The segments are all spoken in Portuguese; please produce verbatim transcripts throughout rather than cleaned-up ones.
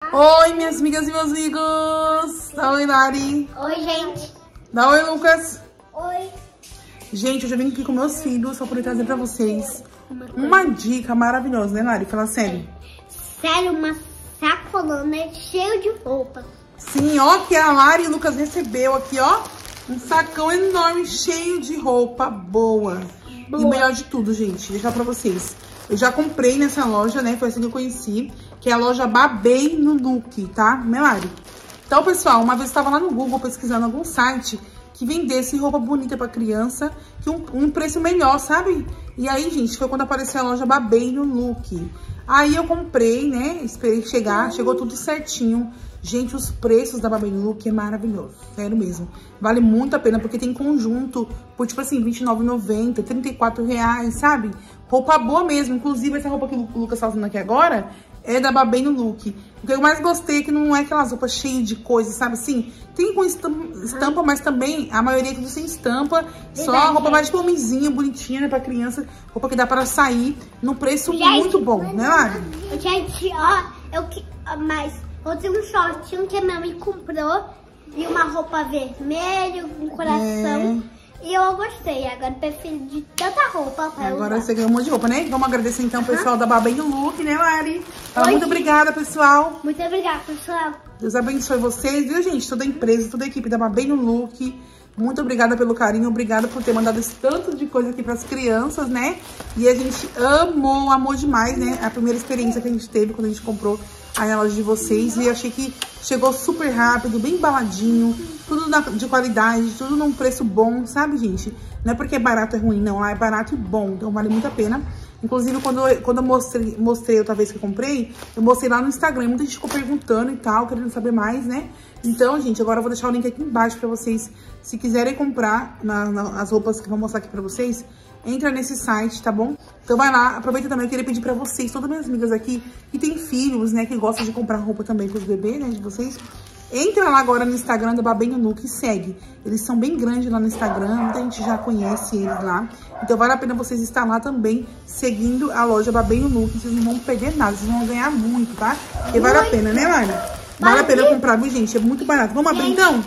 Oi, minhas amigas e meus amigos. Dá oi, Lari. Oi, gente. Dá oi, Lucas. Oi. Gente, eu já vim aqui com meus filhos só pra trazer pra vocês uma dica maravilhosa, né, Lari? Fala sério. Sério, uma sacolona cheia de roupa. Sim, ó, que a Lari e o Lucas recebeu aqui, ó. Um sacão enorme, cheio de roupa boa. boa. E melhor de tudo, gente, vou deixar pra vocês. Eu já comprei nessa loja, né? Foi assim que eu conheci. Que é a loja Babei no Look, tá, né, Lari? Então, pessoal, uma vez eu tava lá no Google pesquisando algum site que vendesse roupa bonita pra criança, que um, um preço melhor, sabe? E aí, gente, foi quando apareceu a loja Babei no Look. Aí eu comprei, né? Esperei chegar, chegou tudo certinho. Gente, os preços da Babei no Look é maravilhoso, sério mesmo. Vale muito a pena, porque tem conjunto por, tipo assim, vinte e nove reais e noventa centavos, trinta e quatro reais, sabe? Roupa boa mesmo. Inclusive, essa roupa que o Lucas tá usando aqui agora é da Babei no Look. O que eu mais gostei é que não é aquelas roupas cheias de coisas, sabe assim? Tem com estampa, mas também a maioria é tudo sem estampa. Só a roupa mais de homenzinha, bonitinha, né, pra criança. Roupa que dá pra sair num preço gente, muito bom, né, Lari? Gente, ó, eu que... Mas eu tenho um shortinho que a minha mãe comprou. E uma roupa vermelha, um coração. É. E eu gostei, agora eu prefiro de tanta roupa pra Agora usar. você ganhou um monte de roupa, né? Vamos agradecer então o pessoal uhum. da Babei no Look, né, Lari? Fala, muito obrigada, pessoal. Muito obrigada, pessoal. Deus abençoe vocês, viu, gente? Toda a empresa, toda a equipe da Babei no Look. Muito obrigada pelo carinho, obrigada por ter mandado esse tanto de coisa aqui pras crianças, né? E a gente amou, amou demais, né? A primeira experiência que a gente teve quando a gente comprou aí na loja de vocês. E achei que chegou super rápido, bem embaladinho, tudo na, de qualidade, tudo num preço bom, sabe, gente? Não é porque é barato é ruim, não. É barato e bom, então vale muito a pena. Inclusive, quando eu, quando eu mostrei, mostrei outra vez que eu comprei, eu mostrei lá no Instagram. Muita gente ficou perguntando e tal, querendo saber mais, né? Então, gente, agora eu vou deixar o link aqui embaixo pra vocês. Se quiserem comprar na, na, as roupas que eu vou mostrar aqui pra vocês, entra nesse site, tá bom? Então vai lá, aproveita também, eu queria pedir pra vocês, todas minhas amigas aqui, que tem filhos, né, que gostam de comprar roupa também pros bebês, né, de vocês. Entra lá agora no Instagram da Babei no Look e segue. Eles são bem grandes lá no Instagram, muita gente já conhece eles lá. Então vale a pena vocês estar lá também, seguindo a loja Babei no Look. Vocês não vão perder nada, vocês vão ganhar muito, tá? Porque vale a pena, né, Lari? Vale a pena comprar, viu, gente? É muito barato. Vamos abrir, então?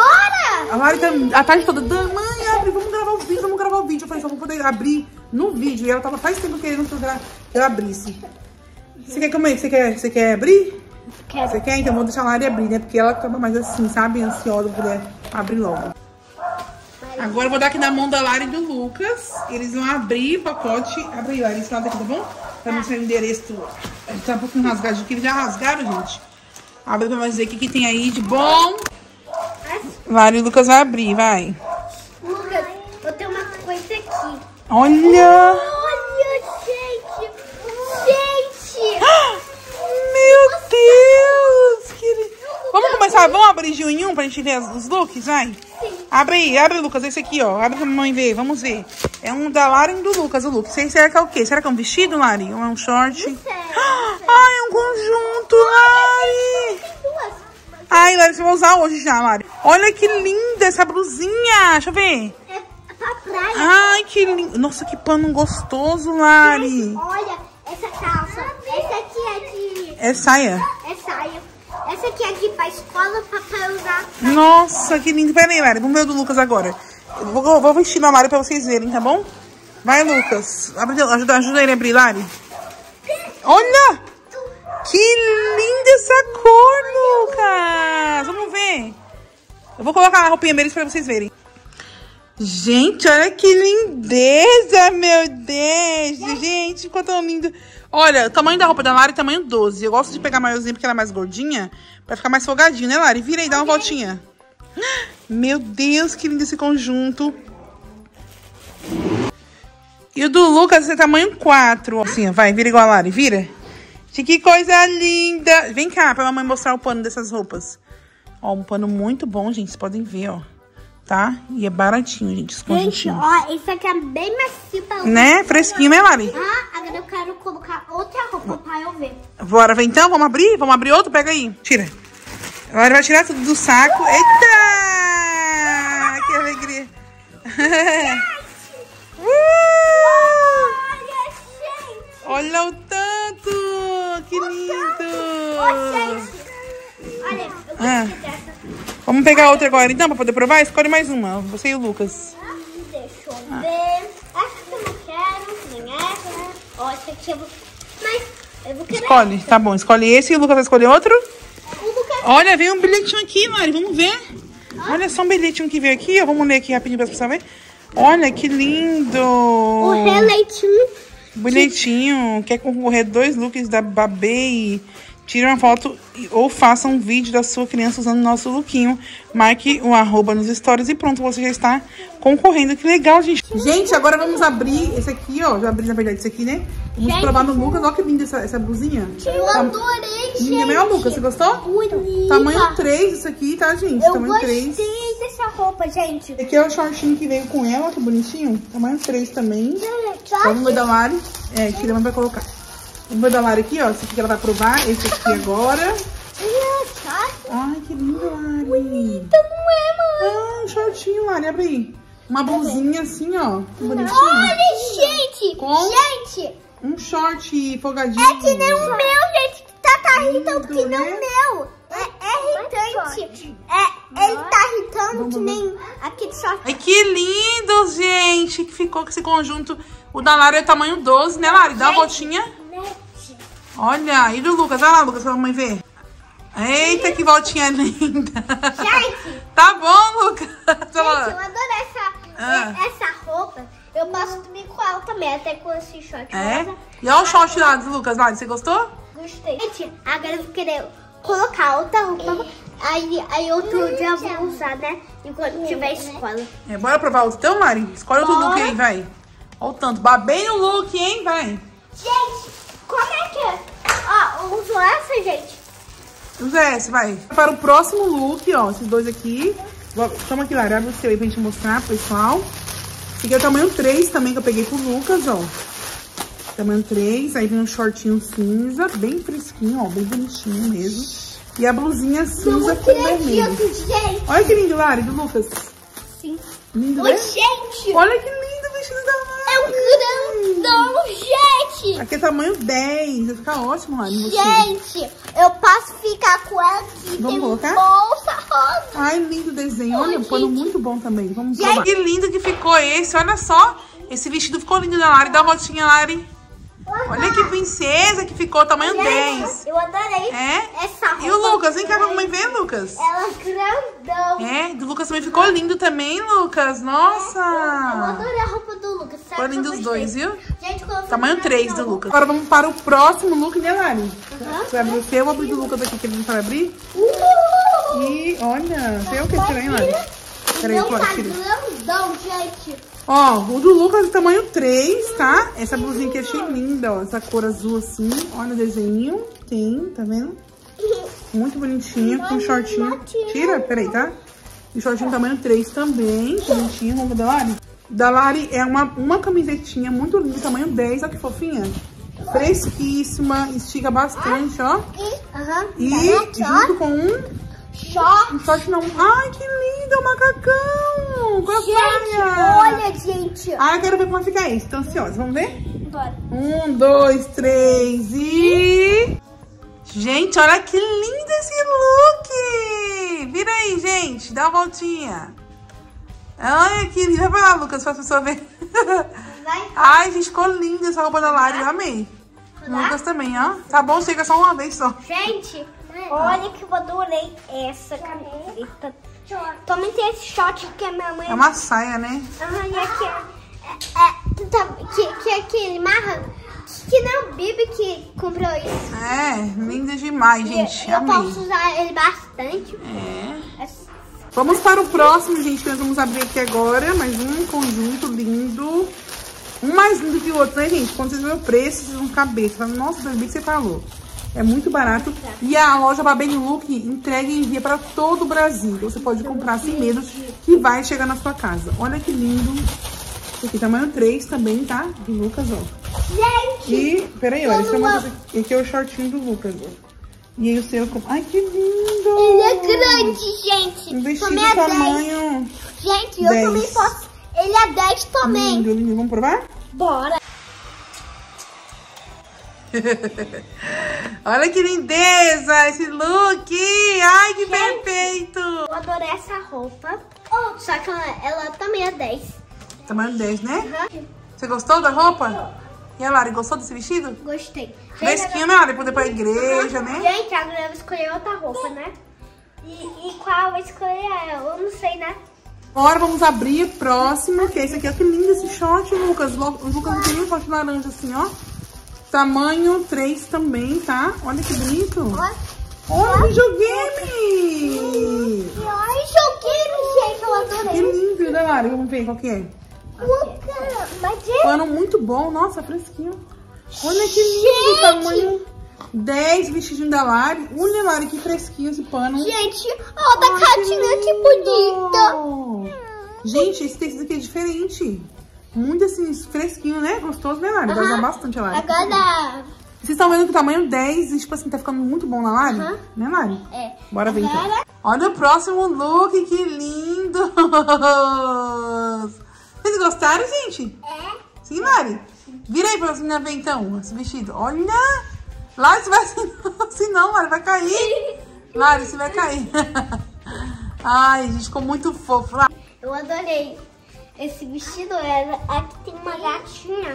Bora! A Lari tá a tarde toda, mãe, abre, vamos gravar o vídeo, vamos gravar o vídeo. Eu falei, só vou poder abrir no vídeo. E ela tava faz tempo querendo que eu abrisse. Você quer comer? Você quer, você quer abrir? Quero. Você quer? Então vou deixar a Lari abrir, né? Porque ela tava mais assim, sabe? Ansiosa pra poder abrir logo. Agora eu vou dar aqui na mão da Lari e do Lucas. Eles vão abrir o pacote. Abre aí, Lari, esse lado aqui, tá bom? Pra mostrar o endereço. Ele tá um pouquinho rasgadinho aqui. Eles já rasgaram, gente. Abre pra nós ver o que, que tem aí de bom. Lari e o Lucas vai abrir, vai. Lucas, eu tenho uma coisa aqui. Olha! Olha, gente! Gente! Meu Deus! Que... Vamos começar, vamos abrir de um em um pra gente ver os looks, vai? Sim. Abre aí, abre, Lucas, esse aqui, ó. Abre pra mamãe ver, vamos ver. É um da Lari e um do Lucas, o look. Será que é o quê? Será que é um vestido, Lari? Ou é um short? Não sei, não sei. Ai, é um conjunto, Lari! Ai, Lari, você vai usar hoje já, Lari. Olha que linda essa blusinha. Deixa eu ver. É pra praia. Ai, que lindo. Nossa, que pano gostoso, Lari. Olha, essa calça. Essa aqui é de... É saia. É saia. Essa aqui é de ir pra escola pra, pra usar. Nossa, que lindo. Pera aí, Lari. Vamos ver o do Lucas agora. Eu vou, vou vestir na Lari pra vocês verem, tá bom? Vai, Lucas. Ajuda, ajuda ele a abrir, Lari. Olha! Que linda essa cor, Lucas! Vamos ver. Eu vou colocar a roupinha deles pra vocês verem. Gente, olha que lindeza, meu Deus. Gente, ficou tão lindo. Olha, o tamanho da roupa da Lari é tamanho doze. Eu gosto de pegar maiorzinho porque ela é mais gordinha, pra ficar mais folgadinho, né, Lari? Vira aí, dá uma voltinha. Meu Deus, que lindo esse conjunto. E o do Lucas é tamanho quatro. Assim, vai, vira igual a Lari, vira. Que coisa linda. Vem cá pra mamãe mostrar o pano dessas roupas. Ó, um pano muito bom, gente. Vocês podem ver, ó. Tá? E é baratinho, gente. Gente, ó, isso aqui é bem macio pra... Né? Fresquinho, né, Lari? Ah, agora eu quero colocar outra roupa pra eu ver. Bora ver então? Vamos abrir? Vamos abrir outro? Pega aí. Tira. Agora vai tirar tudo do saco. Eita! Que alegria. uh! Olha o tanto! Que lindo! Ô, gente, Ah. Vamos pegar outra agora, então, pra poder provar? Escolhe mais uma, você e o Lucas. Ah, deixa eu ah. ver. Essa que eu não quero, nem essa. Ó, essa aqui eu vou... Mas eu vou querer. Escolhe, essa. tá bom. Escolhe esse e o Lucas vai escolher outro. O Lucas... Olha, veio um bilhetinho aqui, Mari, vamos ver. Ah. Olha só um bilhetinho que veio aqui, ó. Vamos ler aqui rapidinho pra pessoal ver. Olha, que lindo. O releitinho. Bilhetinho. Quer concorrer dois looks da Babei? Tire uma foto ou faça um vídeo da sua criança usando o nosso lookinho. Marque o arroba nos stories e pronto, você já está concorrendo. Que legal, gente. Gente, agora vamos abrir esse aqui, ó. Já abri, na verdade, esse aqui, né? Vamos gente, provar no Lucas. Olha que linda essa, essa blusinha. Eu tá... adorei, gente. Linda mesmo, Lucas. Você gostou? Bonita. Tamanho três isso aqui, tá, gente? Eu Tamanho gostei três. dessa roupa, gente. Esse aqui é o shortinho que veio com ela, que bonitinho. Tamanho três também. Vamos ver da Lari. É, aqui a mãe vai colocar. Vamos ver da Lari aqui, ó. Esse aqui que ela vai provar. Esse aqui agora. Ai, que lindo, Lari. Bonita, não é, mãe? Ah, um shortinho, Lari. Abre aí. Uma blusinha assim, ó. Que bonitinho. Olha, gente. Com gente. Um short folgadinho. É que nem o meu, gente. Tá, tá irritando que nem o meu. É, é irritante. É, ele tá irritando que nem aquele short. Ai, que lindo, gente. Que ficou com esse conjunto. O da Lari é tamanho doze, né, Lari? Dá uma voltinha. Olha, e do Lucas? Vai lá, Lucas, pra mamãe ver. Eita, que voltinha linda. Gente. Tá bom, Lucas. Gente, eu adorei essa, ah. essa roupa. Eu posso dormir com ela também, até com esse short é? rosa. E olha o short lá do Lucas, Lari. Você gostou? Gostei. Gente, agora eu vou querer colocar outra roupa. Aí, aí outro dia eu vou usar, né? Enquanto tiver escola. É, bora provar outro então, Lari? Escolhe outro look aí, vai. Olha o tanto. Babei no look, hein? Vai. Gente, como é que é? Ó, eu uso essa, gente. Usa essa, vai. Para o próximo look, ó, esses dois aqui. Toma aqui, Lari, abre o seu aí pra gente mostrar pro pessoal. Esse aqui é o tamanho três também, que eu peguei pro Lucas, ó. Tamanho três, aí vem um shortinho cinza, bem fresquinho, ó, bem bonitinho mesmo. E a blusinha cinza com vermelho. Gente. Olha que lindo, Lari, do Lucas. Sim. Lindo, Oi, né? gente. Olha que lindo o vestido da Lari. É um grandão, gente. Aqui é tamanho dez, vai ficar ótimo, Lari. Gente, eu posso ficar com ela aqui. Vamos tem colocar? Bolsa rosa. Ai, lindo o desenho. Olha, um pano muito bom também. Vamos gente. provar. Que lindo que ficou esse. Olha só. Esse vestido ficou lindo da Lari. Dá uma voltinha, Lari. Olha que princesa que ficou, tamanho dez. Eu adorei é? essa roupa. E o Lucas? Vem cá pra mamãe ver, Lucas. Ela é grandão. É, do Lucas também ficou lindo também, Lucas. Nossa. Eu, eu adorei a roupa do Lucas. Ficou lindo os dois, viu? Gente, tamanho três do Lucas. Agora vamos para o próximo look, né, Lari? Uhum. Você vai abrir o seu, eu vou abrir do Lucas aqui, que ele não sabe abrir. Uh! E olha, tem o que tirar, hein, Lari? Peraí, eu tá grandão, gente. Ó, o do Lucas é tamanho três, tá? Essa blusinha aqui eu achei linda, ó. Essa cor azul assim. Olha o desenho. Tem, tá vendo? Muito bonitinho, com shortinho. Tira, peraí, tá? E shortinho tamanho três também. Bonitinho, vamos ver da Lari? Da Lari é uma, uma camisetinha muito linda, tamanho dez. Olha que fofinha. Fresquíssima, estica bastante, ó. E junto com um... Short. Um short não. Ai, que lindo, o macacão. Com a gente, saia. olha, gente. Ai, eu quero ver como vai ficar isso. Tô ansiosa. Vamos ver? Bora. Um, dois, três e... Gente, olha que lindo esse look. Vira aí, gente. Dá uma voltinha. Olha que lindo. Vai pra lá, Lucas, pra pessoa ver. Vai. Ai, gente, ficou linda essa roupa da Lari. Eu amei. Lucas também, ó. Tá bom, chega só uma vez só. Gente... Olha que eu adorei essa camiseta. Também tem esse short que a minha mãe... É uma saia, né? Ah, e aqui é, é, tá, que, que é aquele marra que não o Bibi que comprou isso. É, linda demais, gente. Eu, eu amei. posso usar ele bastante. É. Vamos para o próximo, gente, que nós vamos abrir aqui agora. Mais um conjunto lindo. Um mais lindo que o outro, né, gente? Quando vocês verem o preço, vocês vão ficar besta. Nossa, Deus, bem que você falou. É muito barato. E a loja Babei no Look entrega e envia para todo o Brasil. Então você pode comprar sem medo que vai chegar na sua casa. Olha que lindo. Esse aqui tamanho três também, tá? Do Lucas, ó. Gente! E, peraí, olha, esse é, uma... esse aqui é o shortinho do Lucas, ó. E aí o seu... Ai, que lindo! Ele é grande, gente. Um vestido também é tamanho... dez. Gente, eu dez. Também posso... Ele é dez também. Lindo, lindo. Vamos provar? Bora. Olha que lindeza esse look! Ai, que perfeito! eu adorei essa roupa. Só que ela, ela também é dez. Tamanho dez, né? Uhum. Você gostou da roupa? E a Lari, gostou desse vestido? Gostei. Fresquinho, né, Lari? Poder ir pra igreja, uhum. né? Gente, agora eu vou escolher outra roupa, né? E, e qual eu vou escolher? Eu não sei, né? Agora vamos abrir o próximo, que é esse aqui. Olha que lindo esse short, Lucas. O Lucas tem um short laranja assim, ó. Tamanho três também, tá? Olha que bonito. Olha, videogame! Ai, jogueiro, gente, eu adorei. Que lindo, né, Lari? Vamos ver qual que é. Mas é... Pano muito bom, nossa, fresquinho. Olha que lindo, tamanho dez, vestidinho da Lari. Olha, Lari, que fresquinho esse pano. Gente, ó, da Catinha, que bonita. Gente, esse tecido aqui é diferente. Muito assim, fresquinho, né? Gostoso, né, Lari? Vai usar bastante a Lari. Agora... Vocês estão vendo que o tamanho dez, e, tipo assim, tá ficando muito bom na Lari? Uhum. Né, Lari? É. Bora ver Agora... então. Olha o próximo look, que lindo! Vocês gostaram, gente? É. Sim, Lari? Vira aí pra você ver então, esse vestido. Olha! Lari, você vai assim, assim não, Lari, vai cair. Lari, você vai cair. Ai, gente, ficou muito fofo. Lari. Eu adorei. Esse vestido, é... aqui tem uma gatinha.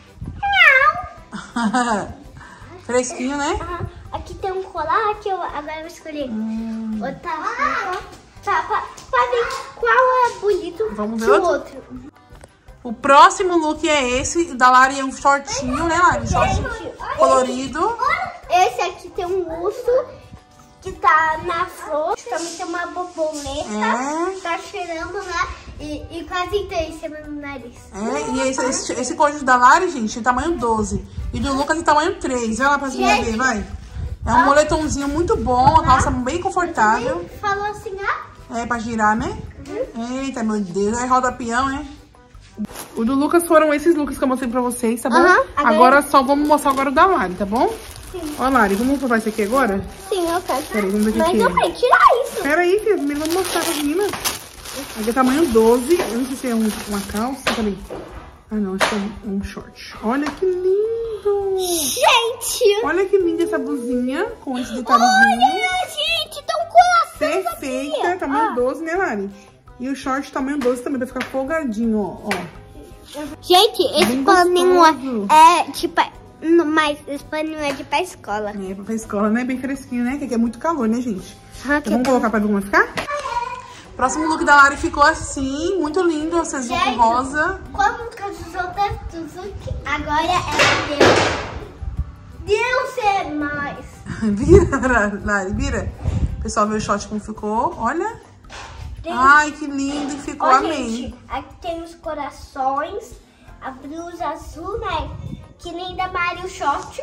Fresquinho, né? Uhum. Aqui tem um colar que eu agora eu vou escolher. Hum. Outra roupa. Tá, pra, pra ver qual é bonito. Vamos que ver o outro? outro. O próximo look é esse. O da Lari é um shortinho, né, Lari? Um short colorido. Esse aqui tem um urso que tá na flor. Também tem uma borboleta. É. Tá cheirando, né? E, e quase tem em cima do nariz. É, e esse, esse, esse conjunto da Lari, gente, é tamanho doze. E do Lucas é tamanho três. Vai lá pra gente ver, vai. É um moletomzinho muito bom, a calça bem confortável. Falou assim, ah? É, pra girar, né? Uhum. Eita, meu Deus. É roda peão, é? O do Lucas foram esses looks que eu mostrei pra vocês, tá bom? Uhum. Agora, agora só vamos mostrar agora o da Lari, tá bom? Sim. Ó, Lari, vamos provar esse aqui agora? Sim, eu quero. Peraí, vamos ver o que Mas que eu é. quero tirar isso. Pera aí, filha. Primeiro vamos mostrar pra meninas. Aqui é tamanho doze. Eu não sei se é um, uma calça. Peraí. Ah, não. Acho que é um short. Olha que lindo. Gente. Olha que linda essa blusinha com esse detalhezinho. Olha, gente. Tem um coração. Perfeita. Aqui. Tamanho Ah. doze, né, Lari? E o short tamanho doze também. Vai ficar folgadinho, ó. ó. Gente, esse Bem paninho gostoso. é tipo... Mas esse paninho é de ir pra escola. É, pra escola, né? Bem fresquinho, né? Que aqui é muito calor, né, gente? Ah, Então, vamos colocar pra ver como vai ficar? Próximo look da Lari ficou assim, muito lindo, essas look rosa. Como que eu sou tanto que agora é Deus. Deus é mais. Vira, Lari, vira. O pessoal vê o short como ficou, olha. Tem... Ai, que lindo que ficou, Ó, amei. gente, aqui tem os corações, a blusa azul, né? Que nem da Mari o short.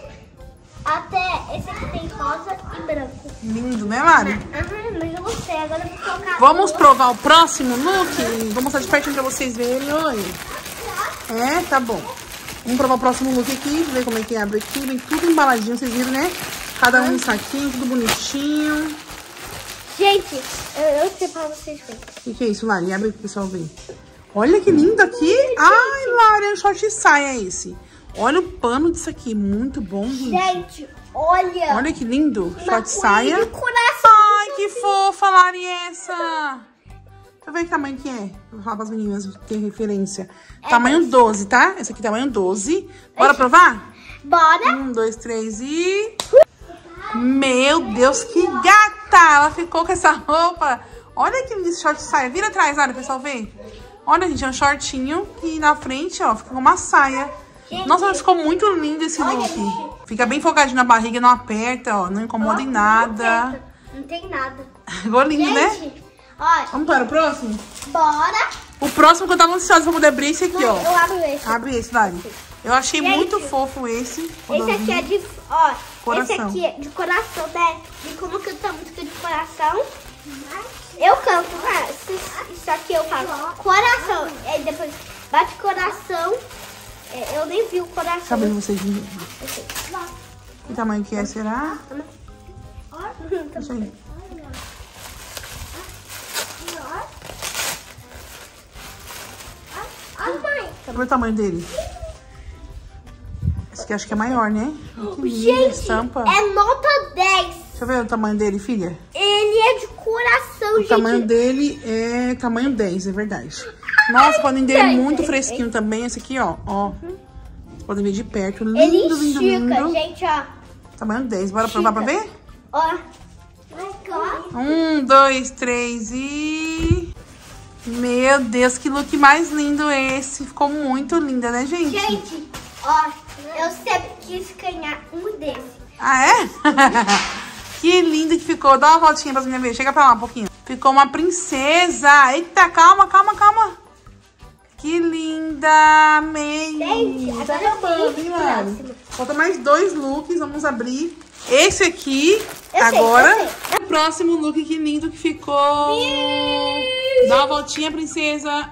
Até esse aqui tem rosa e branco. Lindo, né, Lari? Aham, mas eu gostei. Agora eu vou colocar... Vamos provar o próximo look? Vou mostrar de pertinho pra vocês verem, oi. É, tá bom. Vamos provar o próximo look aqui, ver como é que abre aqui. Vem tudo embaladinho, vocês viram, né? Cada um no saquinho, tudo bonitinho. Gente, eu, eu sei pra vocês verem. O que, que é isso, Lari? Abre pro pessoal ver. Olha que lindo aqui. Ai, Lari, é um short saia esse. Olha o pano disso aqui, muito bom, gente. Gente, olha. Olha que lindo, Uma short saia. coelho de coração. Ai, que fofa, Lari, essa. Deixa eu ver que tamanho que é. Vou falar para as meninas ter referência. É tamanho esse. doze, tá? Esse aqui é tamanho doze. Bora Esse. provar? Bora. Um, dois, três e... Meu Deus, que gata! Ela ficou com essa roupa. Olha que lindo esse short saia. Vira atrás, olha, pessoal, vê. Olha, gente, é um shortinho e na frente, ó, ficou uma saia. Gente, nossa, mas ficou muito lindo esse olha, look. Gente. Fica bem folgadinho na barriga, não aperta, ó. Não incomoda oh, em nada. Não, não tem nada. Ficou lindo, gente, né? Olha. Vamos para o próximo? Bora. O próximo que eu tava ansiosa pra poder abrir esse aqui, não, ó. Eu abro esse. Abre esse, Lari. Eu achei gente, muito fofo esse. Esse aqui é de... Ó, coração. Esse aqui é de coração, né? E como canta música de coração... Eu canto, né? Isso aqui eu faço. Coração. E depois bate coração. Eu nem vi o coração. Sabe vocês verem. Que tamanho que é, será? Deixa aí. Olha o tamanho dele. Esse aqui acho que é maior, né? Que linda, gente, estampa. É nota dez. Deixa eu ver o tamanho dele, filha. Ele é de coração, Não, o gente. tamanho dele é tamanho dez, é verdade. Nossa, podem ver muito fresquinho também. Esse aqui, ó. ó. Uhum. Podem ver de perto. Lindo, Ele lindo, estica, lindo. gente, ó. Tamanho dez. Bora provar pra ver? Ó. Um, dois, três e... Meu Deus, que look mais lindo esse. Ficou muito linda, né, gente? Gente, ó, eu sempre quis ganhar um desses. Ah, é? Que lindo que ficou. Dá uma voltinha pra minha ver. Chega pra lá um pouquinho. Ficou uma princesa. Eita, calma, calma, calma. Que linda. Amei. Gente, Tá agora acabando, sim, hein, Lari? próximo. Falta mais dois looks. Vamos abrir esse aqui Eu agora. sei, eu sei. O próximo look, que lindo que ficou. Dá uma voltinha, princesa.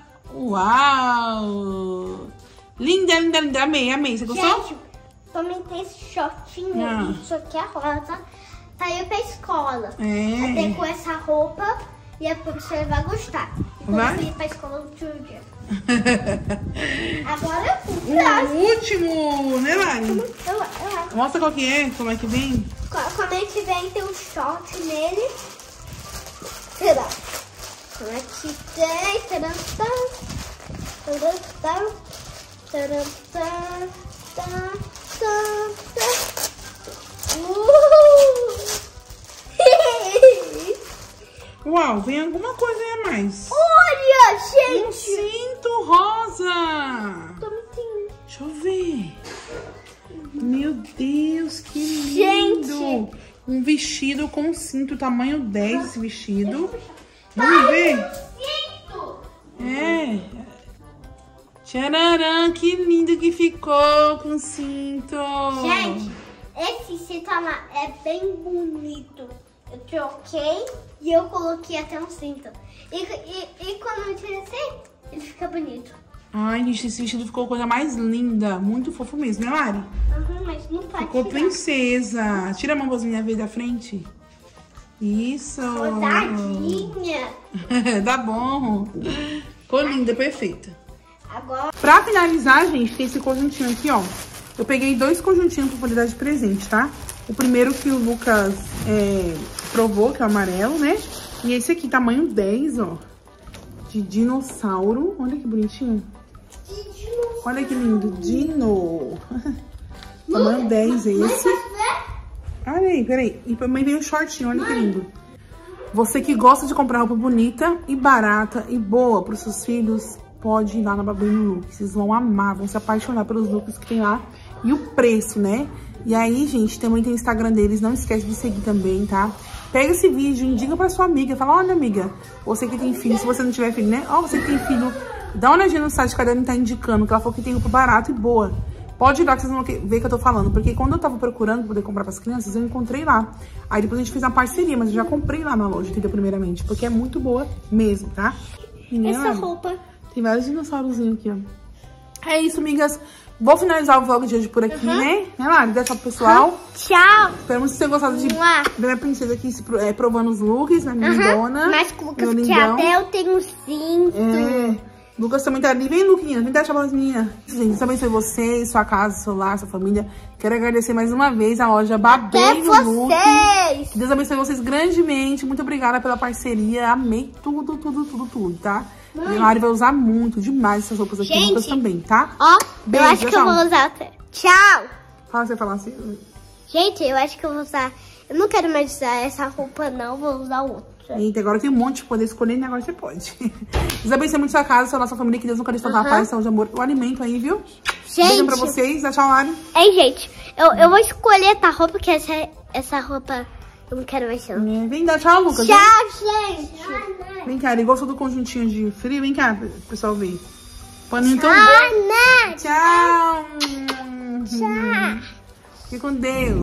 Uau. Linda, linda, linda. Amei, amei. Você gostou? Gente, também tem esse shortinho. Ah. Isso aqui é rosa. Tá aí pra escola. É. Até com essa roupa. E é porque você vai gostar. Vai? Vou ir pra escola no outro dia. Agora o O próximo. último, né, Lari? Eu, eu, Mostra qual que é, como é que vem. como é que vem, tem um short nele. Será? Como é que tem? Taram, taram, taram, taram, taram, taram, taram, taram, taram. Uh! Uau, vem alguma coisa aí a mais. Olha, Um gente! cinto rosa. Também Deixa eu ver. Meu Deus, que lindo. Gente. Um vestido com cinto, tamanho dez esse vestido. Vamos ver. Cinto! É. Tchararã, que lindo que ficou com cinto. Gente, esse cinto é bem bonito. Eu troquei e eu coloquei até um cinto. E, e, e quando eu tirei assim, ele fica bonito. Ai, gente, esse vestido ficou a coisa mais linda. Muito fofo mesmo, né, Lari? Uhum, mas não pode Ficou tirar. princesa. Tira a mão pra minha ver da frente. Isso. Rodadinha. Tá bom. Ficou linda, perfeita. Agora, Pra finalizar, gente, tem esse conjuntinho aqui, ó. Eu peguei dois conjuntinhos pra poder dar de presente, tá? O primeiro que o Lucas é, provou, que é o amarelo, né? E esse aqui, tamanho dez, ó. De dinossauro. Olha que bonitinho. Olha que lindo. Dino. Tamanho dez esse. Olha aí, peraí. E também veio o shortinho, olha que lindo. Você que gosta de comprar roupa bonita e barata e boa pros seus filhos, pode ir lá na Babinho Look. Vocês vão amar, vão se apaixonar pelos looks que tem lá. E o preço, né? E aí, gente, também tem o Instagram deles. Não esquece de seguir também, tá? Pega esse vídeo, indica pra sua amiga. Fala, olha, amiga, você que tem filho, se você não tiver filho, né? Ó, você que tem filho, dá uma olhadinha no site que a Dani tá indicando, que ela falou que tem roupa barata e boa. Pode ir lá que vocês vão ver que eu tô falando. Porque quando eu tava procurando pra poder comprar pras crianças, eu encontrei lá. Aí depois a gente fez uma parceria, mas eu já comprei lá na loja, entendeu? Primeiramente, porque é muito boa mesmo, tá? Menina, essa roupa. tem vários dinossaurozinhos aqui, ó. É isso, amigas. Vou finalizar o vlog de hoje por aqui, uhum. né? Né, Lari? Dá tchau pro pessoal. Uhum. Tchau. Esperamos que vocês tenham gostado de Mua. ver minha princesa aqui se, é, provando os looks, né? Minha uhum. lindona. Mas com o Lucas, meu que lindão. até eu tenho um cinto. É. Lucas também tá ali. Vem, Luquinha. Vem dar tchau pra meninas. Gente, Deus abençoe você, sua casa, seu lar, sua família. Quero agradecer mais uma vez a loja Babei no Look. Que Deus abençoe vocês grandemente. Muito obrigada pela parceria. Amei tudo, tudo, tudo, tudo, tá? Mãe. E a Lari vai usar muito, demais essas roupas aqui. Gente, Lucas também, tá? Ó, beijo, eu acho que tchau. eu vou usar outra. Tchau! Fala você falar assim. Gente, eu acho que eu vou usar... Eu não quero mais usar essa roupa, não. Vou usar outra. Eita, agora tem um monte de poder escolher, né? Agora você pode. Deus abençoe muito sua casa, sua nossa família. Que Deus nunca lhe faltar uhum. paz, saúde, amor. O alimento aí, viu? Gente... Beijo pra vocês. Dá tchau, Lari. Ei, gente. Eu, eu vou escolher essa roupa, porque essa, essa roupa... Eu não quero mais não. É, vem dar tchau, Lucas. Tchau, vem. Gente. Vem cá, ele gostou do conjuntinho de frio? Vem cá, pessoal ver. Paninho tão bom. Tchau. Tchau. Fique com Deus.